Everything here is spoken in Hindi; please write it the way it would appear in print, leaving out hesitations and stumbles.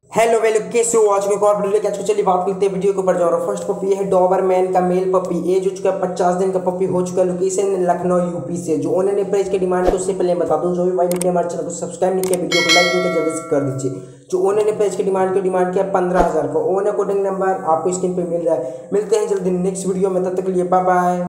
हेलो वेलो कैसे हो। आज के एक और वीडियो लेके आज को चलिए बात करते हैं वीडियो के ऊपर जा रहा हूँ। फर्स्ट पपी है डॉबरमैन का मेल पपी। एज हो चुका है 50 दिन का पपी हो चुका है। लोकेशन लखनऊ यूपी से। जो ओनर ने प्राइस की डिमांड है उससे पहले बता दूं, जो भी भाई ने हमारे चैनल को सब्सक्राइब नहीं किया वीडियो को लाइक करके जल्दी से कर दीजिए। जो ओनर ने प्राइस की डिमांड किया 15,000 का। ओनर कोडिंग नंबर आपको स्क्रीन पे मिल रहा है। मिलते हैं जल्दी नेक्स्ट वीडियो में, तब तक के लिए बाय बाय।